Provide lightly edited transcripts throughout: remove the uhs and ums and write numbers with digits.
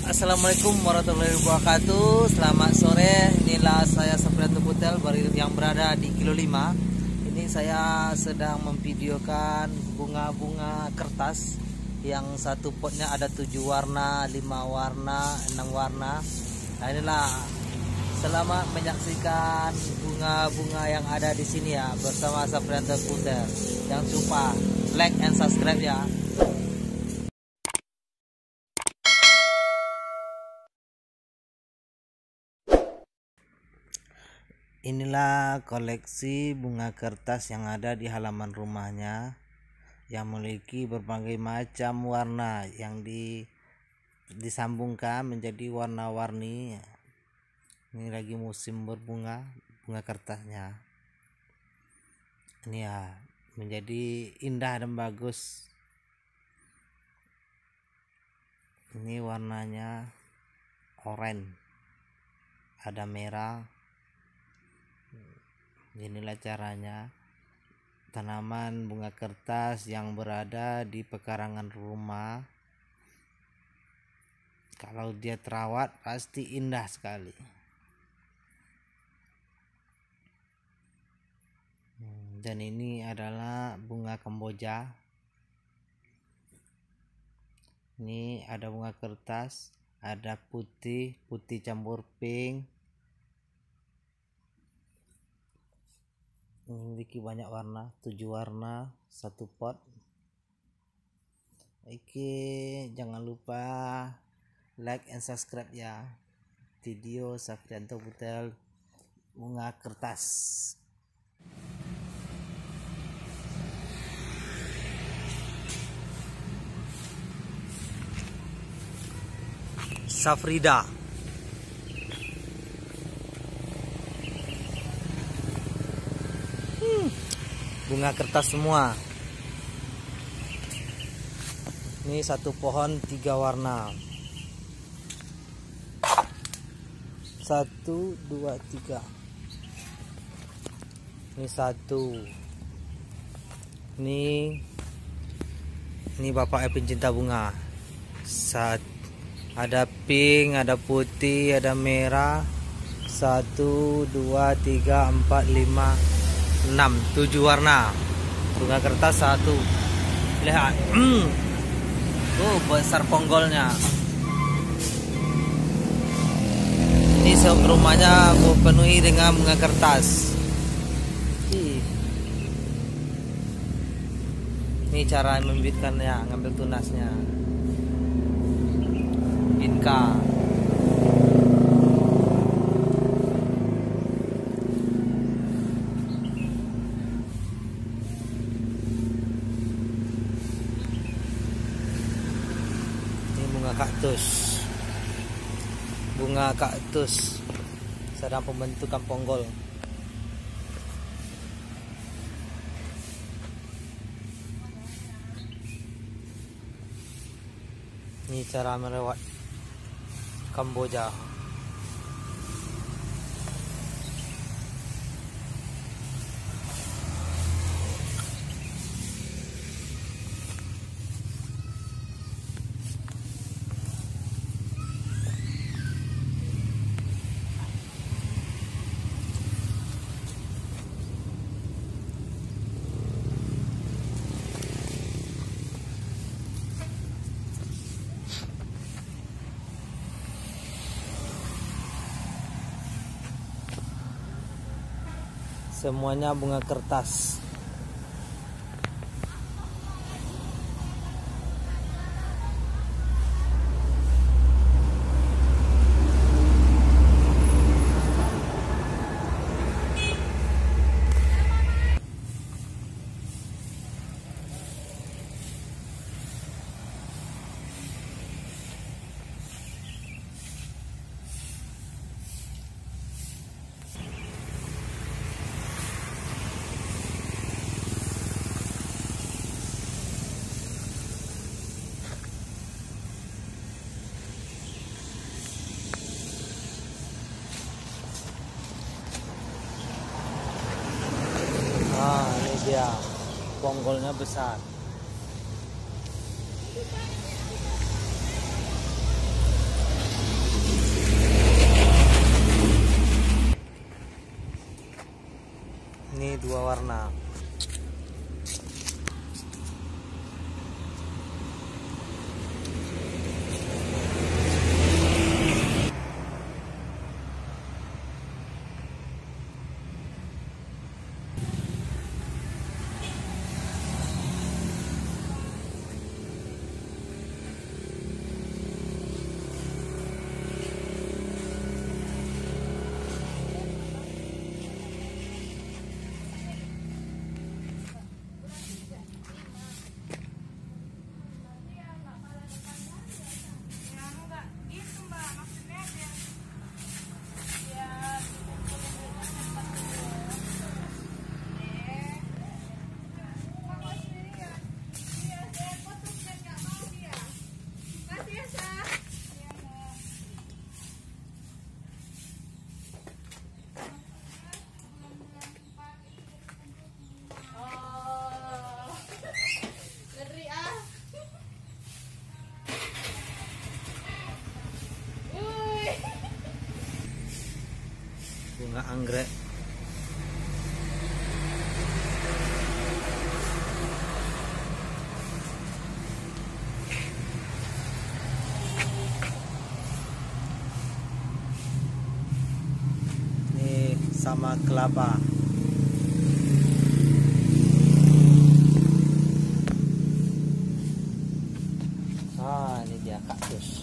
Assalamualaikum warahmatullahi wabarakatuh. Selamat sore. Inilah saya Safrianto Putel yang berada di Kilo 5. Ini saya sedang memvideokan bunga-bunga kertas yang satu potnya ada 7 warna, 5 warna, 6 warna. Nah, inilah selamat menyaksikan bunga-bunga yang ada di sini ya bersama Safrianto Putel. Jangan lupa like and subscribe ya. Inilah koleksi bunga kertas yang ada di halaman rumahnya yang memiliki berbagai macam warna yang disambungkan menjadi warna-warni. Ini lagi musim berbunga, bunga kertasnya. Ini ya, menjadi indah dan bagus. Ini warnanya oranye, ada merah. Inilah caranya tanaman bunga kertas yang berada di pekarangan rumah. Kalau dia terawat pasti indah sekali. Dan ini adalah bunga Kamboja. Ini ada bunga kertas, ada putih campur pink. Memiliki banyak warna, 7 warna, satu pot. Oke, jangan lupa like and subscribe ya. Video Safrianto Putel bunga kertas. Safrida. Bunga kertas semua. Ini satu pohon 3 warna. 1, 2, 3. Ini satu. Ini bapak pencinta bunga. Ada pink, ada putih, ada merah. 1, 2, 3, 4, 5, 6, 7 warna bunga kertas satu. Lihat, besar ponggolnya. Ini rumahnya penuhi dengan bunga kertas. Ini cara membibitkannya, ngambil tunasnya. Inka. Bunga kaktus sedang pembentukan ponggol. Ini cara merawat Kamboja. Semuanya bunga kertas. Ini dia, ponggolnya besar. bunga anggrek. Ini sama kelapa. Ini dia kaktus.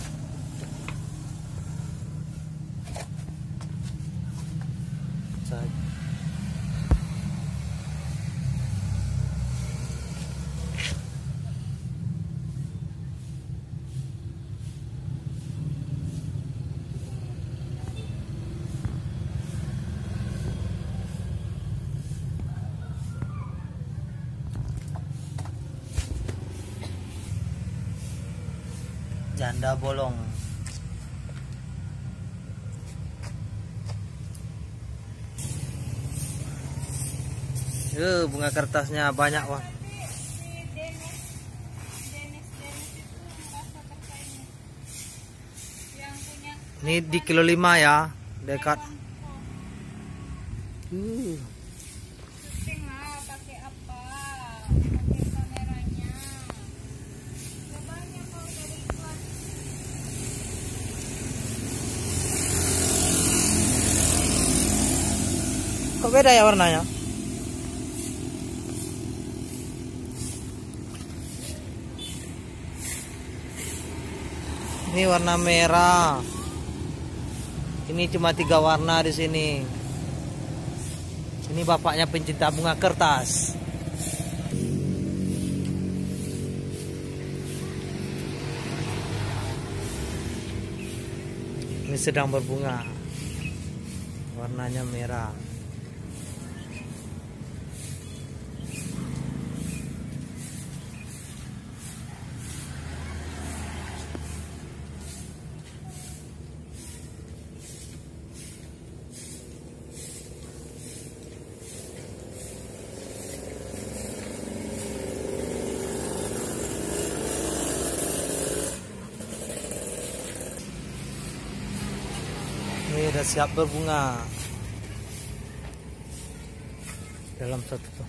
Janda bolong. Bunga kertasnya banyak, Wah. Ini di kilo 5 ya, dekat. Kok beda ya warnanya? Ini warna merah. Ini cuma 3 warna di sini. Ini bapaknya pencinta bunga kertas. Ini sedang berbunga. Warnanya merah. Ini udah siap berbunga dalam satu tuh.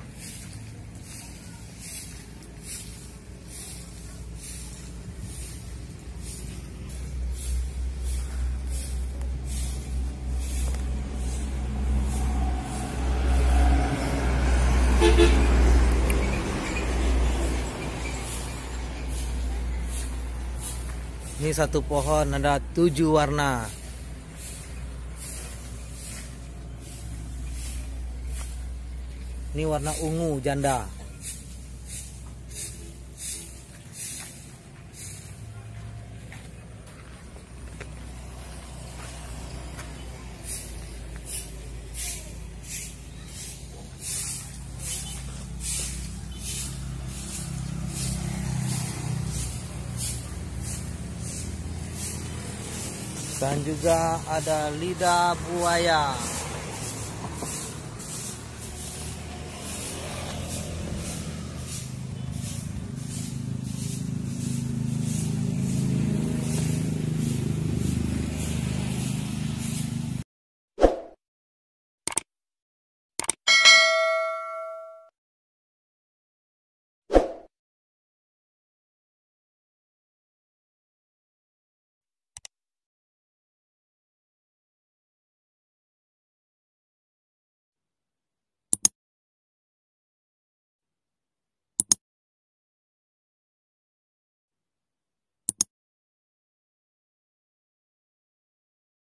Ini satu pohon ada 7 warna. Ini warna ungu janda. Dan juga ada lidah buaya.